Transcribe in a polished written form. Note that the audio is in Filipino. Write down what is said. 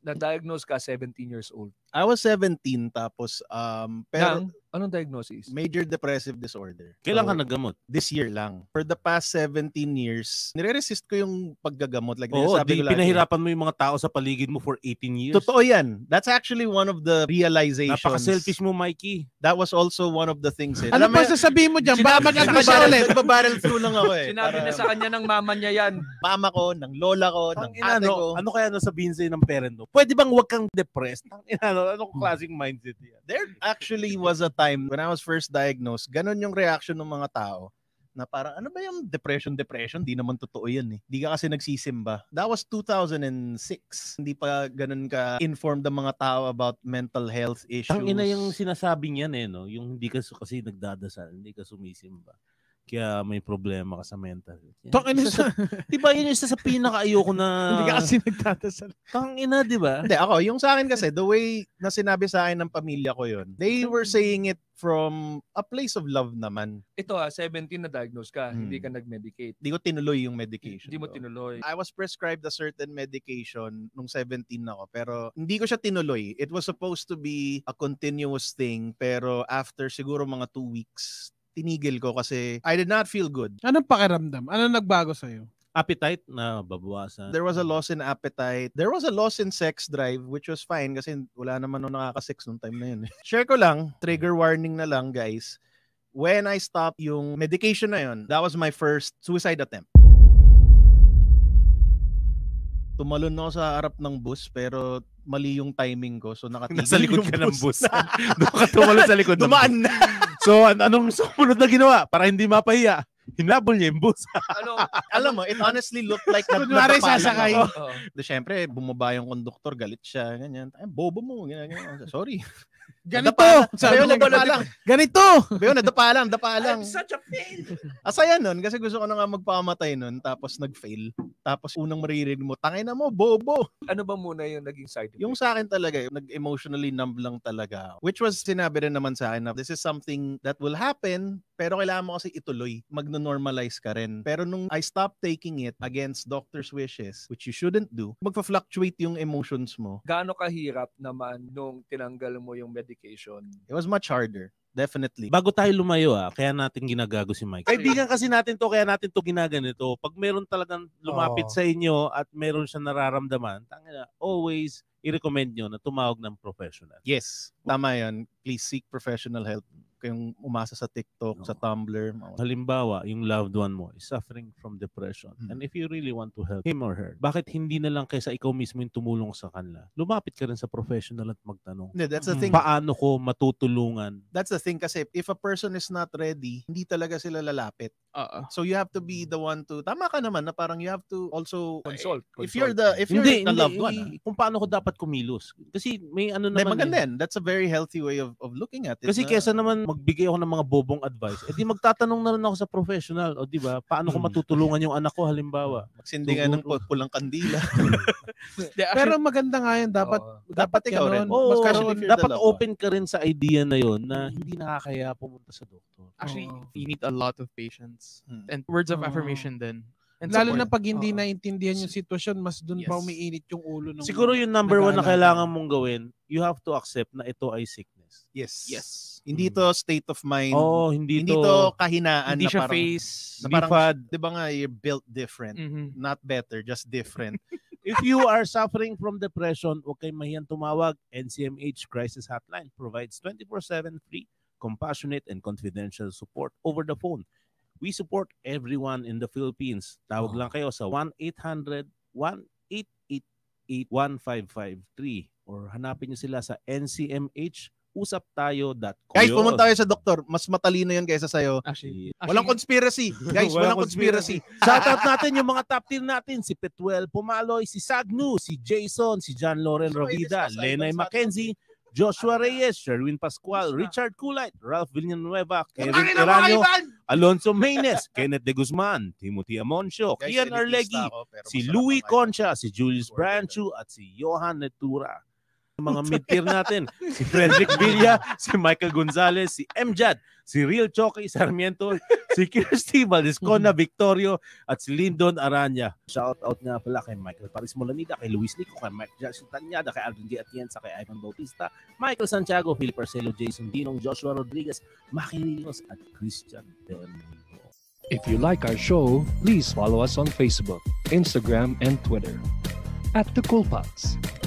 Na-diagnose ka 17 years old. I was 17 tapos pero anong diagnosis? Major depressive disorder. Kailan ka naggamot? This year lang. For the past 17 years, nire-resist ko yung paggagamot. Like, Oo, sabi ko pinahirapan mo yung mga tao sa paligid mo for 18 years. Totoo yan. That's actually one of the realizations. Napaka-selfish mo, Mikey. That was also one of the things. Ano pa sasabihin mo dyan? Mag-ano siya ulit? Nagbabarrel through lang ako eh. Sinabi na sa kanya ng mama niya yan. Mama ko, ng lola ko, ng ate ko. Ano kaya nasabihin sa'yo ng parent mo? Pwede bang huwag kang depressed? Anong klaseng mindset yan? There actually was a time when I was first diagnosed, ganun yung reaction ng mga tao na parang, ano ba yung depression? Di naman totoo yan eh. Di ka kasi nagsisimba. That was 2006. Hindi pa ganun ka-informed ang mga tao about mental health issues. Tangina yung sinasabi niyan eh, no? Yung hindi ka kasi nagdadasal, hindi ka sumisimba. Kaya may problema ka sa mental health. Diba yun yung isa sa pinaka-ayoko na... Hindi ka kasi nagtatasal. Tangina, diba? Hindi, ako, yung sa akin kasi, the way na sinabi sa akin ng pamilya ko yun, they were saying it from a place of love naman. Ito 17 na diagnose ka, hindi ka nag-medicate. Hindi ko tinuloy yung medication. Hindi mo tinuloy. I was prescribed a certain medication nung 17 ako, pero hindi ko siya tinuloy. It was supposed to be a continuous thing, pero after siguro mga 2 weeks, tinigil ko kasi I did not feel good. Anong pakiramdam? Anong nagbago sa'yo? Appetite na babawasan. There was a loss in appetite. There was a loss in sex drive, which was fine kasi wala naman nung nakaka-sex nung time na yun. Share ko lang, trigger warning na lang guys. When I stopped yung medication na yun, that was my first suicide attempt. Tumalon ako sa harap ng bus pero mali yung timing ko. So nakatigil nasa likod yung ka ng bus. Doon ka tumalon sa likod ng Dumaan na. So anong sumunod na ginawa? Para hindi mapahiya. Hinabol niya yung bus. Alam mo, it honestly looked like kunwari sasakay. Siyempre, bumaba yung konduktor, galit siya, ganyan. Ay, bobo mo, ganyan. Sorry. Ganito! Sabi ko, nadapa lang. Ganito! Sabi ko, dapa lang. I'm such a fail! Asaya nun, kasi gusto ko na nga magpakamatay nun, tapos nag-fail. Tapos unang maririnig mo, tangina mo, bobo! Ano ba muna yung naging side effect? Yung sa akin talaga, nag-emotionally numb lang talaga. Which was sinabi rin naman sa akin na this is something that will happen, pero kailangan mo kasi ituloy. Magno-normalize ka rin. Pero nung I stopped taking it against doctor's wishes, which you shouldn't do, magpa-fluctuate yung emotions mo. Gaano kahirap naman nung tinanggal mo yung medication? It was much harder. Definitely. Bago tayo lumayo kaya natin ginagago si Mike. Kaibigan kasi natin to, kaya natin to ginaganito. Pag meron talagang lumapit sa inyo at meron siya nararamdaman, always i-recommend nyo na tumawag ng professional. Yes, tama yan. Please seek professional help. Kayong umasa sa TikTok, sa Tumblr. Halimbawa, yung loved one mo is suffering from depression. And if you really want to help him or her, bakit hindi na lang kaysa ikaw mismo yung tumulong sa kanila? Lumapit ka rin sa professional at magtanong. Yeah, that's the thing. Paano ko matutulungan? That's the thing kasi if a person is not ready, hindi talaga sila lalapit. So you have to be the one to, tama ka naman na parang you have to also consult. If you're the loved one. Kung paano ko dapat kumilos. Kasi may ano naman. Maganda yan. That's a very healthy way of looking at it. Kasi kesa naman magbigay ako ng mga bobong advice, edi magtatanong na rin ako sa professional. O di ba? Paano ko matutulungan yung anak ko halimbawa? Magsindi nga ng pulang kandila. Pero maganda nga yan. Dapat ikaw rin. Dapat open ka rin sa idea na yon na hindi nakakaya pumunta sa doktor. Actually, you need a lot of patience. And words of affirmation din. And lalo na pag hindi naintindihan yung sitwasyon, mas dun pa umiinit yung ulo. Siguro yung number 1 na kailangan mong gawin, you have to accept na ito ay sickness. Yes. Hindi to state of mind. Hindi to kahinaan. Hindi na siya parang, face. Na parang, fad. Di ba nga, you're built different. Not better, just different. If you are suffering from depression, huwag kayong mahiyang tumawag. NCMH Crisis Hotline provides 24/7 free, compassionate, and confidential support over the phone. We support everyone in the Philippines. Tawag lang kayo sa 1-800-1888-1553 or hanapin nyo sila sa ncmhusaptayo.com. Guys, pumunta kayo sa doktor. Mas matalino yun kaysa sa'yo. Actually, walang conspiracy. Guys, walang conspiracy. Shoutout natin yung mga top tier natin. Si Petuel Pumaloy, si Sagnu, si Jason, si John Loren Rovida, Lenay Mackenzie, Joshua Reyes, Sherwin Pascual, Richard Kulait, Ralph Villanueva, Kevin Eranio, Alonso Maynes, Kenneth De Guzman, Timothy Amoncio, Kian Arlegui, si Louis Concha, si Julius Branchu, at si Johan Netura. Mga mid-tier natin, si Frederick Villa, si Michael Gonzalez, si Mjad, si Real Choky Sarmiento, si Kirsty Valdescona Victorio, at si Lyndon Aranya. Shout out nga pala kay Michael Paris Molanida, kay Luis Nico, kay Mike Jackson Tanyada, kay Alvin G. Atienza, kay Ivan Bautista, Michael Santiago, Philip Arcelo, Jason Dinong, Joshua Rodriguez, Maki Rios, at Christian Delmo. If you like our show, please follow us on Facebook, Instagram, and Twitter @TheCoolPods.